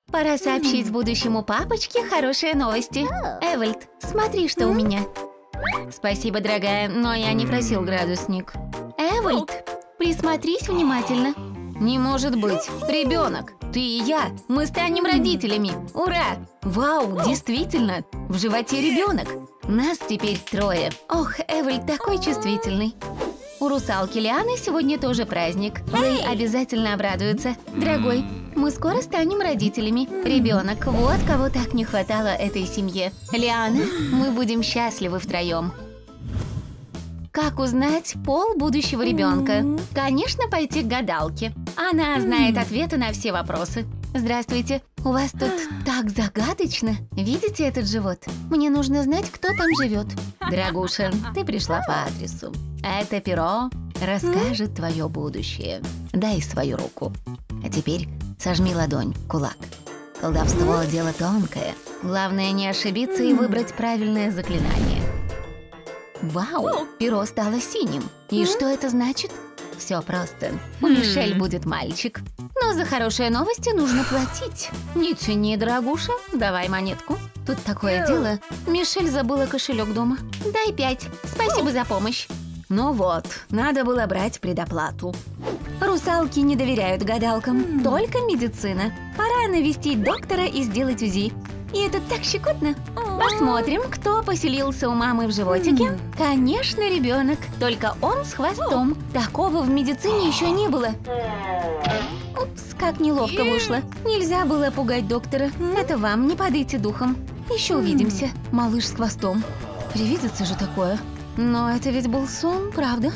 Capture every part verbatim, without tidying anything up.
Пора сообщить будущему папочке хорошие новости. Эвальд, смотри, что у меня. Спасибо, дорогая, но я не просил градусник. Эвальд, присмотрись внимательно. Не может быть. Ребенок, ты и я, мы станем родителями. Ура! Вау, действительно, в животе ребенок. Нас теперь трое. Ох, Эвальд такой чувствительный. У русалки Лианы сегодня тоже праздник. Лэй обязательно обрадуется. Дорогой, мы скоро станем родителями. Ребенок, вот кого так не хватало этой семье. Лиана, мы будем счастливы втроем. Как узнать пол будущего ребенка? Конечно, пойти к гадалке. Она знает ответы на все вопросы. Здравствуйте, у вас тут так загадочно. Видите этот живот? Мне нужно знать, кто там живет. Дорогуша, ты пришла по адресу. Это перо расскажет твое будущее. Дай свою руку. А теперь сожми ладонь в кулак. Колдовство – дело тонкое. Главное не ошибиться и выбрать правильное заклинание. Вау, перо стало синим. И что это значит? Все просто. У Мишель будет мальчик. Но за хорошие новости нужно платить. Не тяни, дорогуша, давай монетку. Тут такое дело. Мишель забыла кошелек дома. Дай пять. Спасибо за помощь. Ну вот, надо было брать предоплату. Русалки не доверяют гадалкам, только медицина. Пора навестить доктора и сделать УЗИ. И это так щекотно. Посмотрим, кто поселился у мамы в животике. Конечно, ребенок, только он с хвостом. Такого в медицине еще не было. Упс, как неловко вышло. Нельзя было пугать доктора. Это вам, не падайте духом. Еще увидимся. Малыш с хвостом. Привидится же такое. Но это ведь был сон, правда?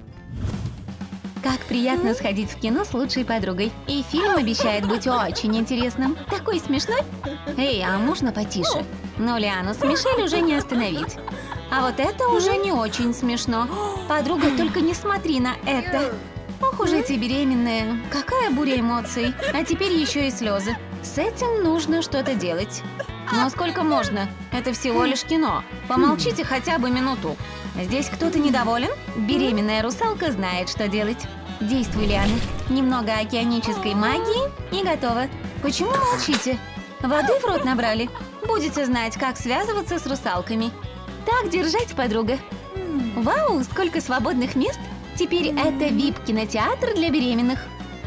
Как приятно сходить в кино с лучшей подругой. И фильм обещает быть очень интересным. Такой смешной. Эй, а можно потише? Но Лиану с Мишель уже не остановить. А вот это уже не очень смешно. Подруга, только не смотри на это. Ох уж эти беременные. Какая буря эмоций. А теперь еще и слезы. С этим нужно что-то делать. Но сколько можно? Это всего лишь кино. Помолчите хотя бы минуту. Здесь кто-то недоволен? Беременная русалка знает, что делать. Действуй, Лиана. Немного океанической магии и готово. Почему молчите? Воды в рот набрали? Будете знать, как связываться с русалками. Так держать, подруга. Вау, сколько свободных мест. Теперь это вип-кинотеатр для беременных.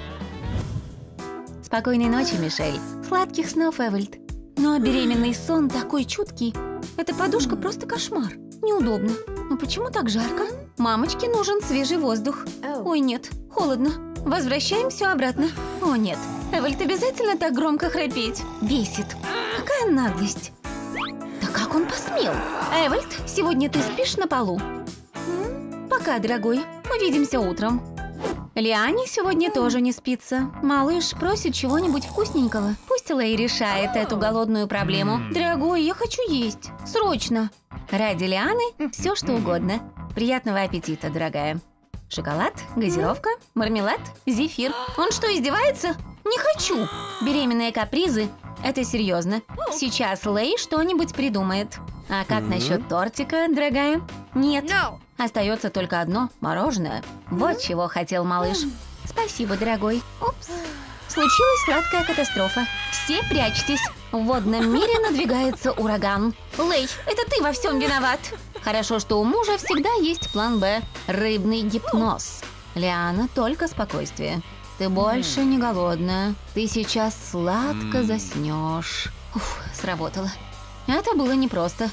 Спокойной ночи, Мишель. Сладких снов, Эвальд. Но беременный сон такой чуткий. Эта подушка просто кошмар. Неудобно. Но почему так жарко? Мамочке нужен свежий воздух. Ой, нет, холодно. Возвращаем все обратно. О, нет. Эвальд обязательно так громко храпеть. Бесит. Какая наглость. Да как он посмел? Эвальд, сегодня ты спишь на полу. Пока, дорогой. Увидимся утром. Лиане сегодня тоже не спится. Малыш просит чего-нибудь вкусненького. Пусть Лэй решает эту голодную проблему. Дорогой, я хочу есть. Срочно. Ради Лианы все что угодно. Приятного аппетита, дорогая. Шоколад, газировка, мармелад, зефир. Он что, издевается? Не хочу. Беременные капризы – это серьезно. Сейчас Лэй что-нибудь придумает. А как насчет тортика, дорогая? Нет. Остается только одно – мороженое. Вот чего хотел малыш. Спасибо, дорогой. Упс. Случилась сладкая катастрофа. Все прячьтесь. В водном мире надвигается ураган. Лэй, это ты во всем виноват. Хорошо, что у мужа всегда есть план Б. Рыбный гипноз. Лиана, только спокойствие. Ты больше не голодная. Ты сейчас сладко заснешь. Уф, сработало. Это было непросто.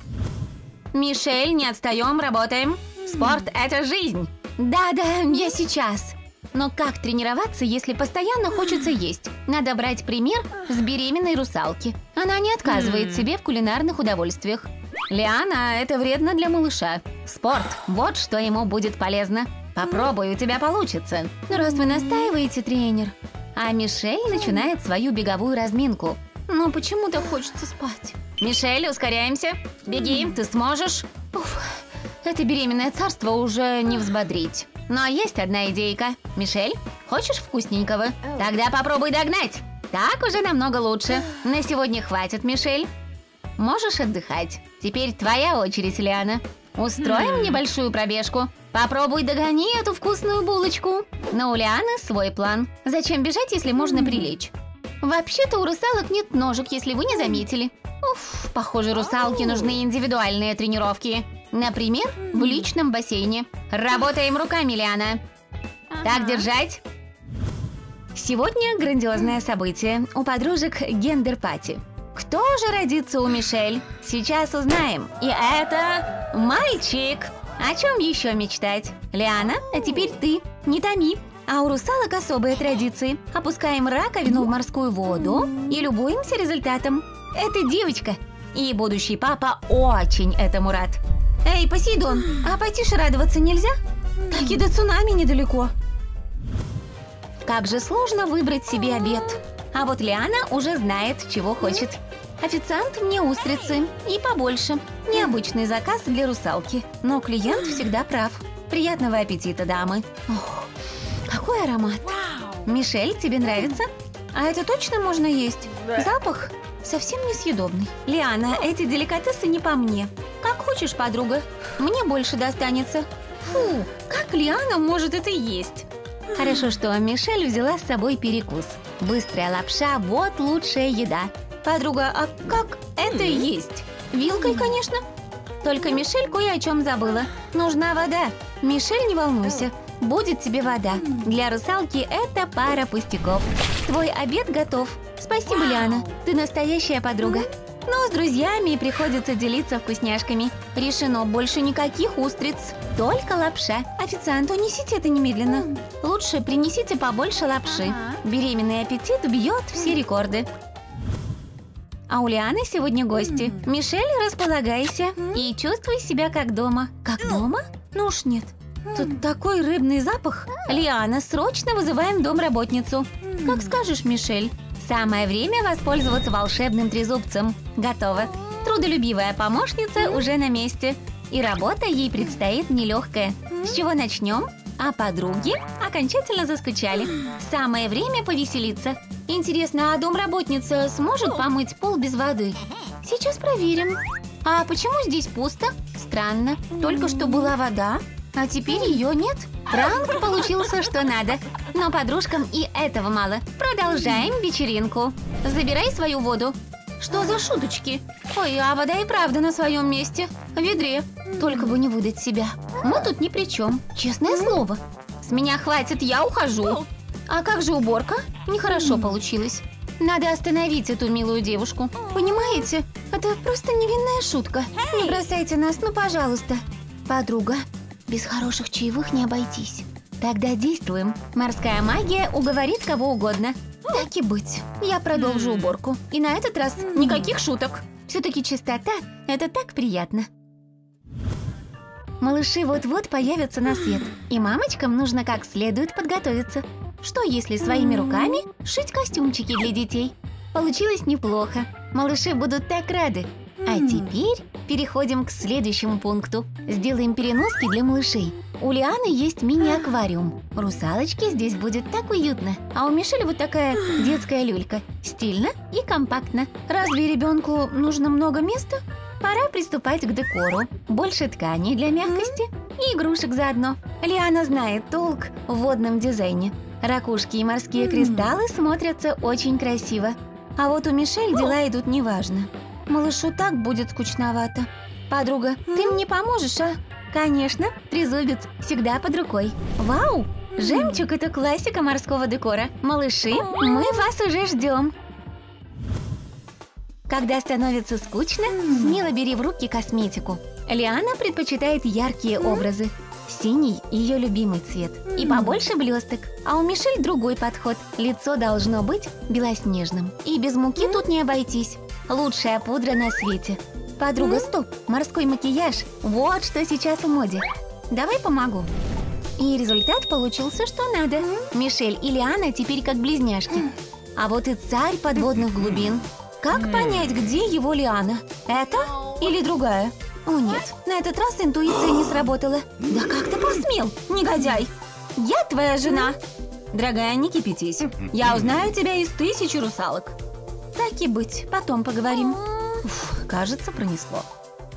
Мишель, не отстаем, работаем. Спорт – это жизнь. Да-да, я сейчас. Но как тренироваться, если постоянно хочется есть? Надо брать пример с беременной русалки. Она не отказывает себе в кулинарных удовольствиях. Лиана, это вредно для малыша. Спорт – вот что ему будет полезно. Попробуй, у тебя получится. Ну, раз вы настаиваете, тренер. А Мишель начинает свою беговую разминку. Но почему-то хочется спать. Мишель, ускоряемся. Беги, ты сможешь. Уф, это беременное царство уже не взбодрить. Но есть одна идейка. Мишель, хочешь вкусненького? Тогда попробуй догнать. Так уже намного лучше. На сегодня хватит, Мишель. Можешь отдыхать. Теперь твоя очередь, Лиана. Устроим небольшую пробежку. Попробуй догони эту вкусную булочку. Но у Лианы свой план. Зачем бежать, если можно прилечь? Вообще-то у русалок нет ножек, если вы не заметили. Уф, похоже, русалке нужны индивидуальные тренировки. Например, в личном бассейне. Работаем руками, Лиана. Так держать. Сегодня грандиозное событие. У подружек гендер-пати. Кто же родится у Мишель? Сейчас узнаем. И это мальчик. О чем еще мечтать? Лиана, а теперь ты. Не томи. А у русалок особые традиции. Опускаем раковину в морскую воду и любуемся результатом. Это девочка. И будущий папа очень этому рад. Эй, Посейдон, а потише радоваться нельзя? Так и до цунами недалеко. Как же сложно выбрать себе обед. А вот Лиана уже знает, чего хочет. Официант мне устрицы и побольше. Необычный заказ для русалки. Но клиент всегда прав. Приятного аппетита, дамы. Ох, какой аромат. Мишель, тебе нравится? А это точно можно есть? Запах совсем несъедобный. Лиана, эти деликатесы не по мне. Как хочешь, подруга. Мне больше достанется. Фу, как Лиана может это есть? Хорошо, что Мишель взяла с собой перекус. Быстрая лапша – вот лучшая еда. Подруга, а как это есть? Вилкой, конечно. Только Мишель кое о чем забыла. Нужна вода. Мишель, не волнуйся. Будет тебе вода. Для русалки это пара пустяков. Твой обед готов. Спасибо, Лиана. Ты настоящая подруга. Но с друзьями приходится делиться вкусняшками. Решено, больше никаких устриц. Только лапша. Официант, унесите это немедленно. Лучше принесите побольше лапши. Беременный аппетит бьет все рекорды. А у Лианы сегодня гости. Мишель, располагайся и чувствуй себя как дома. Как дома? Ну уж нет. Тут такой рыбный запах. Лиана, срочно вызываем домработницу. Как скажешь, Мишель. Самое время воспользоваться волшебным трезубцем. Готово. Трудолюбивая помощница уже на месте. И работа ей предстоит нелегкая. С чего начнем? А подруги окончательно заскучали. Самое время повеселиться. Интересно, а домработница сможет помыть пол без воды? Сейчас проверим. А почему здесь пусто? Странно. Только что была вода, а теперь ее нет. Пранк получился что надо. Но подружкам и этого мало. Продолжаем вечеринку. Забирай свою воду. Что за шуточки? Ой, а вода и правда на своем месте. В ведре. Только бы не выдать себя. Мы тут ни при чем. Честное слово. С меня хватит, я ухожу. А как же уборка? Нехорошо получилось. Надо остановить эту милую девушку. Понимаете? Это просто невинная шутка. Не бросайте нас, ну пожалуйста. Подруга, без хороших чаевых не обойтись. Тогда действуем. Морская магия уговорит кого угодно. Так и быть. Я продолжу уборку. И на этот раз никаких шуток. Все-таки чистота – это так приятно. Малыши вот-вот появятся на свет. И мамочкам нужно как следует подготовиться. Что если своими руками шить костюмчики для детей? Получилось неплохо. Малыши будут так рады. А теперь переходим к следующему пункту. Сделаем переноски для малышей. У Лианы есть мини-аквариум. Русалочке здесь будет так уютно. А у Мишель вот такая детская люлька. Стильно и компактно. Разве ребенку нужно много места? Пора приступать к декору. Больше ткани для мягкости и игрушек заодно. Лиана знает толк в водном дизайне. Ракушки и морские кристаллы смотрятся очень красиво. А вот у Мишель дела идут неважно. Малышу так будет скучновато. Подруга, ты мне поможешь, а? Конечно, трезубец всегда под рукой. Вау! Жемчуг – это классика морского декора. Малыши, мы вас уже ждем. Когда становится скучно, смело бери в руки косметику. Лиана предпочитает яркие образы. Синий – ее любимый цвет. И побольше блесток. А у Мишель другой подход. Лицо должно быть белоснежным. И без муки тут не обойтись. Лучшая пудра на свете. Подруга, стоп! Морской макияж – вот что сейчас в моде. Давай помогу. И результат получился что надо. Мишель и Лиана теперь как близняшки. А вот и царь подводных глубин. Как понять, где его Лиана? Это или другая? О нет, на этот раз интуиция не сработала. Да как ты посмел, негодяй? Я твоя жена. Дорогая, не кипятись. Я узнаю тебя из тысячи русалок. Так и быть, потом поговорим. Уф, кажется, пронесло.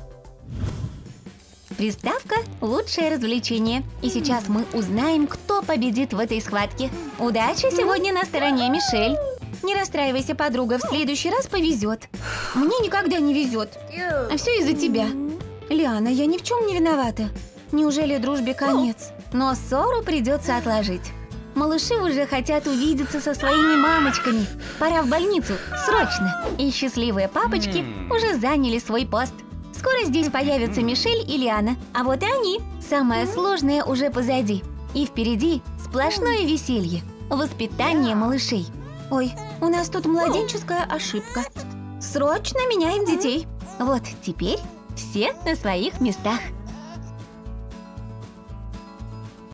Приставка – лучшее развлечение. И сейчас мы узнаем, кто победит в этой схватке. Удача сегодня на стороне Мишель. Не расстраивайся, подруга, в следующий раз повезет. Мне никогда не везет. А все из-за тебя. Лиана, я ни в чем не виновата. Неужели дружбе конец? Но ссору придется отложить. Малыши уже хотят увидеться со своими мамочками. Пора в больницу, срочно. И счастливые папочки уже заняли свой пост. Скоро здесь появятся Мишель и Лиана. А вот и они. Самое сложное уже позади. И впереди сплошное веселье. Воспитание малышей. Ой, у нас тут младенческая ошибка. Срочно меняем детей. Вот теперь все на своих местах.